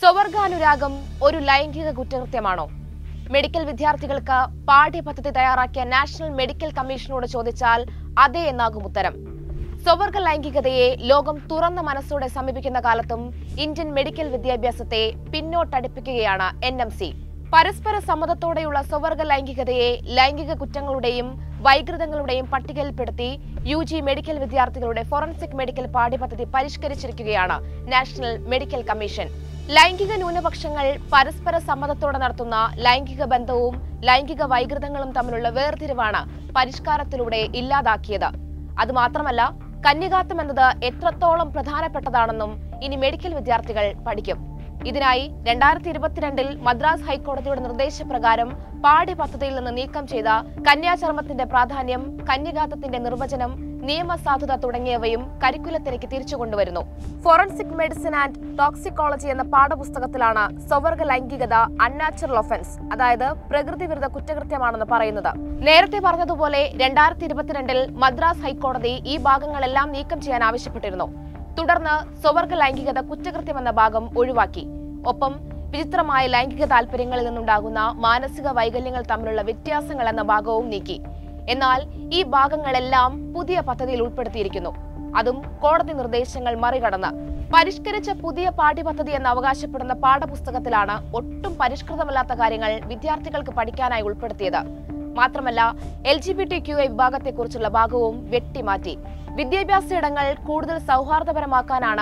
സ്വവർഗാനുരാഗം ഒരു ലൈംഗിക കുറ്റകൃത്യമാണോ? മെഡിക്കൽ വിദ്യാർത്ഥികൾക്ക് പാഠ്യപദ്ധതി തയ്യാറാക്കിയ നാഷണൽ മെഡിക്കൽ കമ്മീഷനോട് ചോദിച്ചാൽ അതെ എന്നാകും ഉത്തരം. സ്വവർഗ ലൈംഗികതയെ ലോകം തുറന്ന മനസ്സോടെ സമീപിക്കുന്ന കാലത്തും ഇന്ത്യൻ മെഡിക്കൽ വിദ്യാഭ്യാസത്തെ പിന്നോട്ടടിപ്പിക്കുകയാണ് NMC. പരസ്പര സമ്മതത്തോടെയുള്ള സ്വവർഗ ലൈംഗികതയെ ലൈംഗിക കുറ്റങ്ങളുടെയും വൈകൃതങ്ങളുടെയും പട്ടികയിൽപ്പെടുത്തി UG മെഡിക്കൽ വിദ്യാർത്ഥികളുടെ ഫോറൻസിക് മെഡിക്കൽ പാഠ്യപദ്ധതി പരിഷ്കരിച്ചിരിക്കുകയാണ് നാഷണൽ മെഡിക്കൽ കമ്മീഷൻ. ലൈംഗിക ന്യൂനപക്ഷങ്ങൾ പരസ്പര സമ്മതത്തോടെ നടത്തുന്ന ലൈംഗിക ബന്ധവും ലൈംഗിക വൈകൃതങ്ങളും തമ്മിലുള്ള വേർതിരിവാണ് പരിഷ്കാരത്തിലൂടെ ഇല്ലാതാക്കിയത്. അതുമാത്രമല്ല, കന്യകാത്വം എന്നത് എത്രത്തോളം പ്രധാനപ്പെട്ടതാണെന്നും ഇനി മെഡിക്കൽ വിദ്യാർത്ഥികൾ പഠിക്കും. ഇതിനായി 2022 മദ്രാസ് ഹൈക്കോടതിയുടെ നിർദ്ദേശപ്രകാരം പാഠ്യപദ്ധതിയിൽ നിന്ന് നീക്കം ചെയ്ത കന്യാചർമ്മത്തിന്റെ പ്രാധാന്യം, കന്യകാത്വത്തിന്റെ നിർവചനം, നിയമസാധുത തുടങ്ങിയവയും കരിക്കുലത്തിലേക്ക് തിരിച്ചുകൊണ്ടുവരുന്നു. ഫോറൻസിക് മെഡിസിൻ ആൻഡ് ടോക്സിക്കോളജി എന്ന പാഠപുസ്തകത്തിലാണ് സ്വവർഗ ലൈംഗികത അൺനാച്ചുറൽ ഒഫൻസ്, അതായത് പ്രകൃതി വിരുദ്ധ കുറ്റകൃത്യമാണെന്ന് പറയുന്നത്. നേരത്തെ പറഞ്ഞതുപോലെ 2022 മദ്രാസ് ഹൈക്കോടതി ഈ ഭാഗങ്ങളെല്ലാം നീക്കം ചെയ്യാൻ ആവശ്യപ്പെട്ടിരുന്നു. തുടർന്ന് സ്വവർഗ ലൈംഗികത കുറ്റകൃത്യമെന്ന ഭാഗം ഒഴിവാക്കി. ഒപ്പം വിചിത്രമായ ലൈംഗിക താല്പര്യങ്ങളിൽ നിന്നുണ്ടാകുന്ന മാനസിക വൈകല്യങ്ങൾ തമ്മിലുള്ള വ്യത്യാസങ്ങൾ എന്ന ഭാഗവും നീക്കി. എന്നാൽ ഈ ഭാഗങ്ങളെല്ലാം പുതിയ പദ്ധതിയിൽ ഉൾപ്പെടുത്തിയിരിക്കുന്നു. അതും കോടതി നിർദ്ദേശങ്ങൾ മറികടന്ന്. പരിഷ്കരിച്ച പുതിയ പാഠ്യപദ്ധതി എന്ന് അവകാശപ്പെടുന്ന പാഠപുസ്തകത്തിലാണ് ഒട്ടും പരിഷ്കൃതമല്ലാത്ത കാര്യങ്ങൾ വിദ്യാർത്ഥികൾക്ക് പഠിക്കാനായി ഉൾപ്പെടുത്തിയത്. മാത്രമല്ല, LGBTQI വിഭാഗത്തെക്കുറിച്ചുള്ള ഭാഗവും വെട്ടിമാറ്റി. വിദ്യാഭ്യാസ ഇടങ്ങൾ കൂടുതൽ സൗഹാർദ്ദപരമാക്കാനാണ്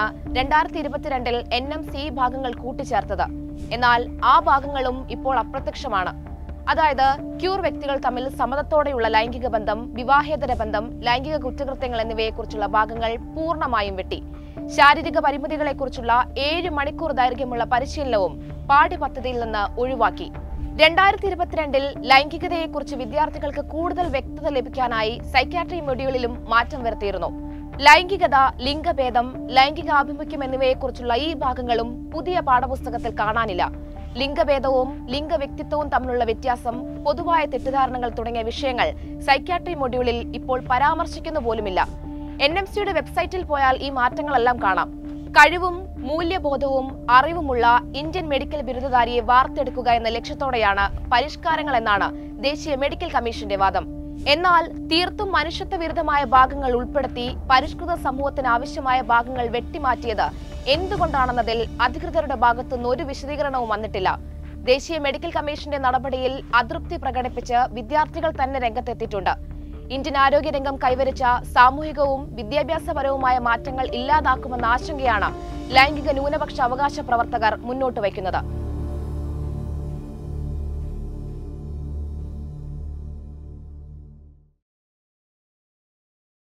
2022 NMC ഈ ഭാഗങ്ങൾ കൂട്ടിച്ചേർത്തത്. എന്നാൽ ആ ഭാഗങ്ങളും ഇപ്പോൾ അപ്രത്യക്ഷമാണ്. അതായത് ക്യൂർ വ്യക്തികൾ തമ്മിൽ സമ്മതത്തോടെയുള്ള ലൈംഗിക ബന്ധം, വിവാഹേതര ബന്ധം, ലൈംഗിക കുറ്റകൃത്യങ്ങൾ എന്നിവയെക്കുറിച്ചുള്ള ഭാഗങ്ങൾ പൂർണ്ണമായും വെട്ടി. ശാരീരിക പരിമിതികളെക്കുറിച്ചുള്ള 7 മണിക്കൂർ ദൈർഘ്യമുള്ള പരിശീലനവും പാഠ്യപദ്ധതിയിൽ നിന്ന് ഒഴിവാക്കി. 2022 ലൈംഗികതയെക്കുറിച്ച് വിദ്യാർത്ഥികൾക്ക് കൂടുതൽ വ്യക്തത ലഭിക്കാനായി സൈക്യാട്രി മൊഡ്യൂളിലും മാറ്റം വരുത്തിയിരുന്നു. ലൈംഗികത, ലിംഗഭേദം, ലൈംഗികാഭിമുഖ്യം എന്നിവയെക്കുറിച്ചുള്ള ഈ ഭാഗങ്ങളും പുതിയ പാഠപുസ്തകത്തിൽ കാണാനില്ല. ലിംഗഭേദവും ലിംഗവ്യക്തിത്വവും തമ്മിലുള്ള വ്യത്യാസം, പൊതുവായ തെറ്റിദ്ധാരണകൾ തുടങ്ങിയ വിഷയങ്ങൾ സൈക്യാട്രി മൊഡ്യൂളിൽ ഇപ്പോൾ പരാമർശിക്കുന്നു പോലുമില്ല. NMCയുടെ വെബ്സൈറ്റിൽ പോയാൽ ഈ മാറ്റങ്ങളെല്ലാം കാണാം. കഴിവും മൂല്യബോധവും അറിവുമുള്ള ഇന്ത്യൻ മെഡിക്കൽ ബിരുദധാരിയെ വാർത്തെടുക്കുക എന്ന ലക്ഷ്യത്തോടെയാണ് പരിഷ്കാരങ്ങൾ എന്നാണ് ദേശീയ മെഡിക്കൽ കമ്മീഷന്റെ വാദം. എന്നാൽ തീർത്തും മനുഷ്യത്വ വിരുദ്ധമായ ഭാഗങ്ങൾ ഉൾപ്പെടുത്തി പരിഷ്കൃത സമൂഹത്തിന് ആവശ്യമായ ഭാഗങ്ങൾ വെട്ടിമാറ്റിയത് എന്തുകൊണ്ടാണെന്നതിൽ അധികൃതരുടെ ഭാഗത്തുനിന്ന് ഒരു വിശദീകരണവും വന്നിട്ടില്ല. ദേശീയ മെഡിക്കൽ കമ്മീഷന്റെ നടപടിയിൽ അതൃപ്തി പ്രകടിപ്പിച്ച് വിദ്യാർത്ഥികൾ തന്നെ രംഗത്തെത്തിയിട്ടുണ്ട്. ഇന്ത്യൻ ആരോഗ്യരംഗം കൈവരിച്ച സാമൂഹികവും വിദ്യാഭ്യാസപരവുമായ മാറ്റങ്ങൾ ഇല്ലാതാക്കുമെന്ന ആശങ്കയാണ് ലൈംഗിക ന്യൂനപക്ഷ അവകാശ പ്രവർത്തകർ മുന്നോട്ട് വയ്ക്കുന്നത്.